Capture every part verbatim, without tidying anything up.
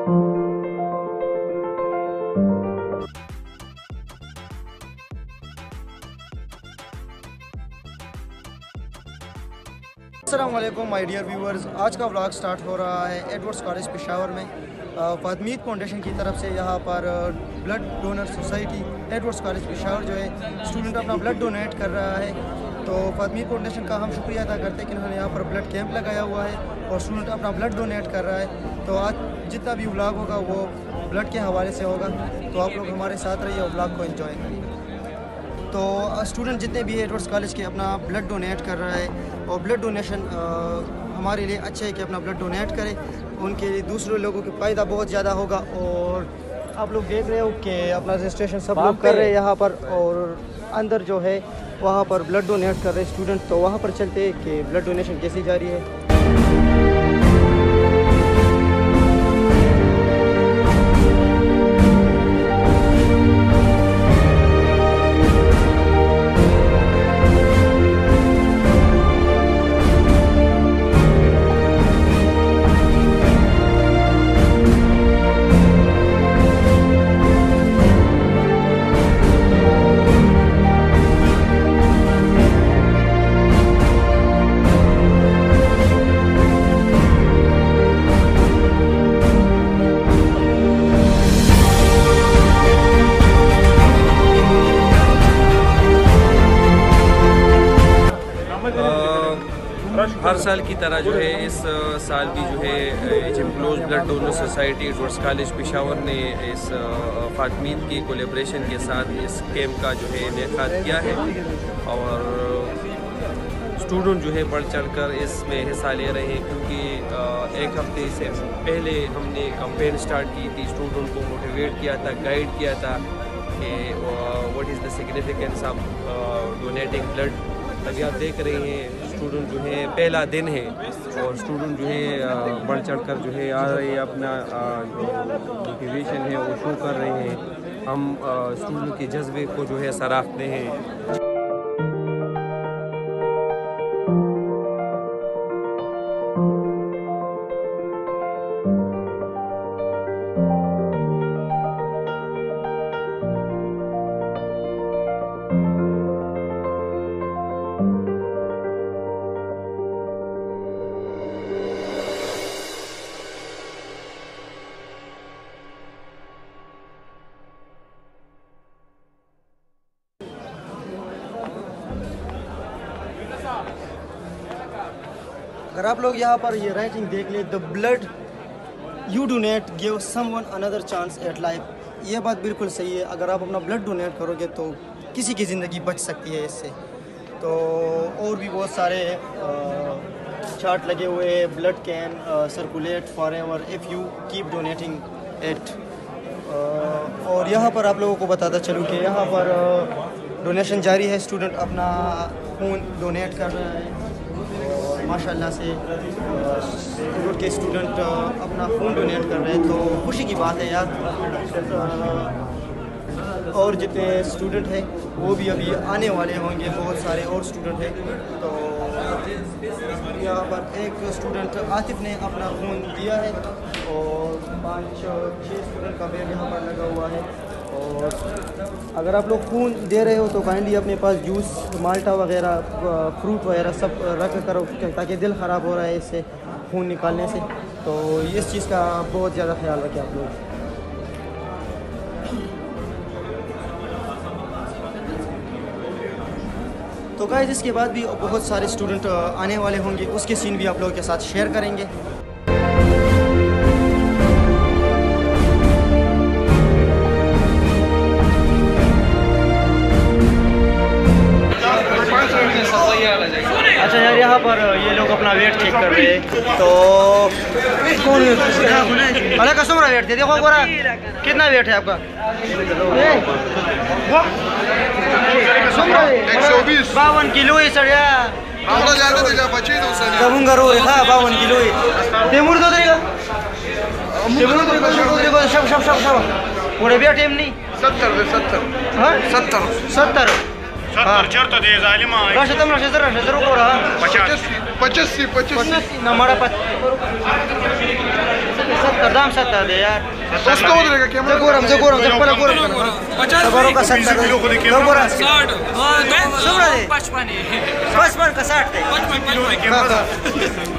अस्सलाम वालेकुम my dear viewers, आज का व्लॉग स्टार्ट हो रहा है एडवर्ड्स कॉलेज पेशावर में। फातमीद फाउंडेशन की तरफ से यहाँ पर blood donor society Edwards college Peshawar जो है स्टूडेंट अपना ब्लड डोनेट कर रहा है। तो फातमीद फाउंडेशन का हम शुक्रिया अदा करते हैं कि उन्होंने यहाँ पर ब्लड कैंप लगाया हुआ है और स्टूडेंट अपना ब्लड डोनेट कर रहा है। तो आज जितना भी व्लॉग होगा वो ब्लड के हवाले से होगा, तो आप लोग हमारे साथ रहिए और व्लॉग को एंजॉय करिए। तो स्टूडेंट जितने भी एडवर्ड्स कॉलेज के अपना ब्लड डोनेट कर रहा है और ब्लड डोनेशन हमारे लिए अच्छा है कि अपना ब्लड डोनेट करें, उनके लिए दूसरे लोगों को फ़ायदा बहुत ज़्यादा होगा। और आप लोग देख रहे हो कि अपना रजिस्ट्रेशन सब लोग कर रहे हैं यहाँ पर, और अंदर जो है वहाँ पर ब्लड डोनेट कर रहे हैं स्टूडेंट। तो वहाँ पर चलते हैं कि ब्लड डोनेशन कैसी जारी है। हर साल की तरह जो है इस साल भी जो है एजिम्प्लोज blood donor society Edwards college Peshawar ने इस फातमीद की कोलेब्रेशन के साथ इस कैंप का जो है इनेकाद किया है और स्टूडेंट जो है बढ़ चढ़ कर इसमें हिस्सा ले रहे हैं, क्योंकि एक हफ्ते से पहले हमने कैंपेन स्टार्ट की थी, स्टूडेंट को मोटिवेट किया था, गाइड किया था कि what is the significance of donating blood. अभी आप देख रहे हैं स्टूडेंट जो है पहला दिन है और स्टूडेंट जो है बढ़ चढ़ कर जो है आ रहे हैं, अपना मोटिवेशन है वो शो कर रहे हैं। हम स्टूडेंट के जज्बे को जो है सराहते हैं। अगर आप लोग यहाँ पर ये राइटिंग देख ले, the blood you donate give someone another chance at life, ये बात बिल्कुल सही है। अगर आप अपना ब्लड डोनेट करोगे तो किसी की ज़िंदगी बच सकती है इससे। तो और भी बहुत सारे चार्ट लगे हुए हैं, blood can circulate for ever if you keep donating it. और यहाँ पर आप लोगों को बताता चलूँ कि यहाँ पर डोनेशन जारी है, स्टूडेंट अपना खून डोनेट कर रहा है और माशाल्लाह से एडवर्ड के स्टूडेंट अपना खून डोनेट कर रहे हैं, तो खुशी की बात है यार। और जितने स्टूडेंट हैं वो भी अभी आने वाले होंगे, बहुत सारे और स्टूडेंट हैं। तो यहाँ पर एक स्टूडेंट आतिफ ने अपना खून दिया है और पाँच छः स्टूडेंट का बेड यहाँ पर लगा हुआ है। और अगर आप लोग खून दे रहे हो तो काइंडली अपने पास जूस, माल्टा वगैरह, फ्रूट वगैरह सब रख करो, ताकि दिल ख़राब हो रहा है इससे खून निकालने से। तो इस चीज़ का बहुत ज़्यादा ख्याल रखें आप लोग। तो गाइस इसके बाद भी बहुत सारे स्टूडेंट आने वाले होंगे, उसके सीन भी आप लोगों के साथ शेयर करेंगे। अच्छा यार, यहाँ पर ये लोग अपना वेट चेक कर रहे हैं। तो कौन अरे कस्टमर वेट दे देखो गोरा, कितना वेट है आपका? बावन किलो है सर यार, बावन किलो है। तेमूर तो देगा सब सब सब सब पूरे भी टाइम नहीं। सत्तर सत्तर हाँ सत्तर सत्तर सत्तर चर्ता दे जालिमा राशि तम राशि जरा राशि जरा पचासी पचासी पचासी ना मरा पच सत्तर दाम सत्तर दे यार सस्ता हो जाएगा क्या जगोरम जगोरम जगोरम जगोरम जगोरम का सत्तर जगोरम साठ सुमरा दे पचपन पचपन का साठ दे पचपन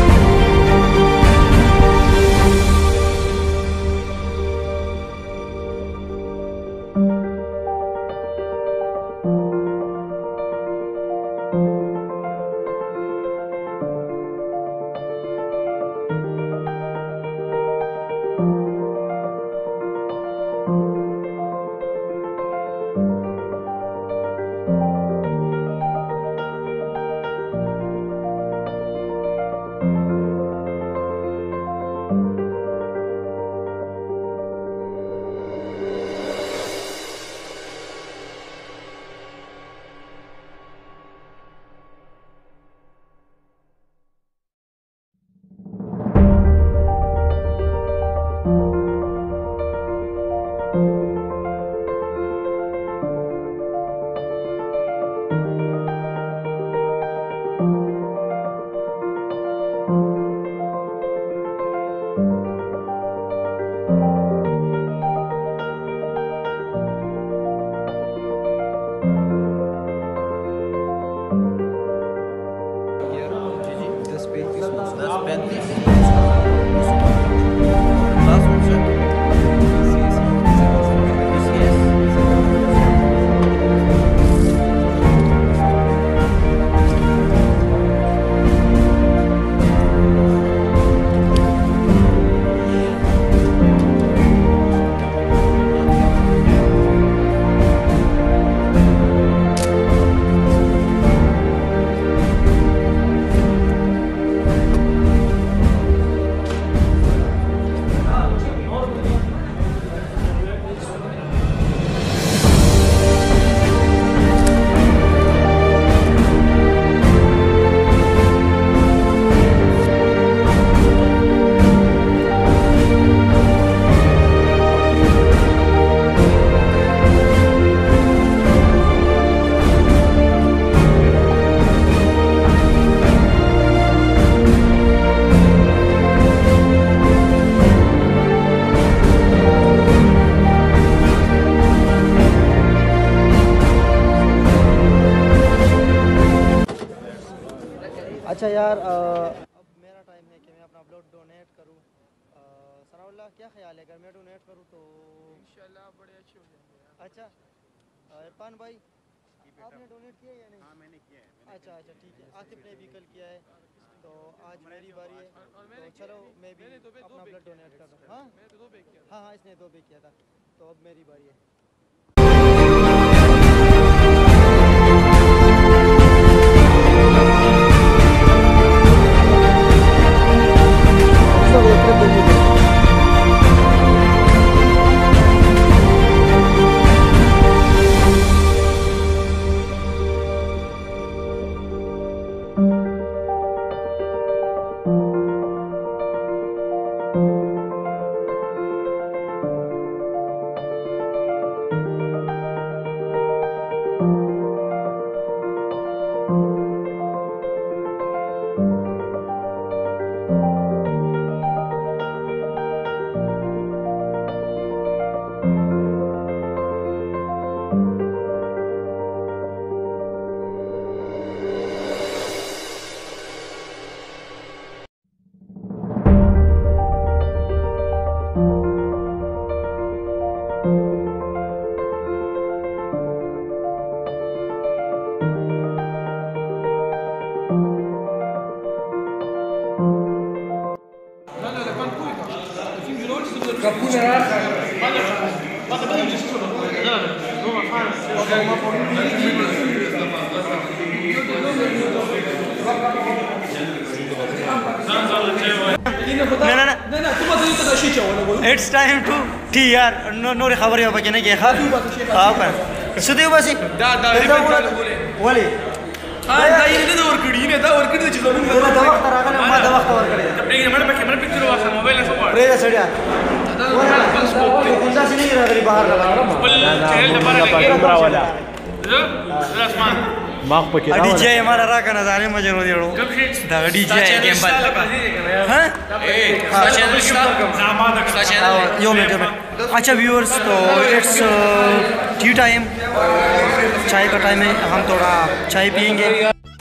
अच्छा यार अब मेरा टाइम है कि मैं अपना ब्लड डोनेट करूँ। सनाउल्लाह क्या ख्याल है अगर मैं डोनेट करूँ तो इंशाल्लाह बड़े अच्छे हो जाएंगे यार। अच्छा इरफान भाई आपने डोनेट किया या नहीं? हाँ मैंने किया है। अच्छा अच्छा ठीक है, आसिफ ने भी कल किया है तो आज मेरी बारी है। तो चलो मैं भी अपना ब्लड डोनेट कर रहा हूँ। हाँ हाँ हाँ इसने दो पे किया था तो अब मेरी बारी है। It's time to tea यार नो नो खबर है बाकी नहीं क्या खा हाँ पर सुधे बस दा दा वाले हाँ दा ये तो और कड़ी ने दा और कड़ी चीज़ लोग ये दवा करा कर मैं दवा कवर करे तब ये मैंने मैं मैं पिक्चर वाला मोबाइल ऐसा पड़ा प्रेस सड़िया कौन सा से नहीं रहा बाहर लगा चैनल दबा लगे वाला जो रास्मान माख पके डीजे हमारा रा का नजारे मजे रो देड़ो दा डीजे गेम्बल हां यो मिनट यो मिनट अच्छा व्यूअर्स तो इट्स टी टाइम चाय का टाइम है हम थोड़ा चाय पियेंगे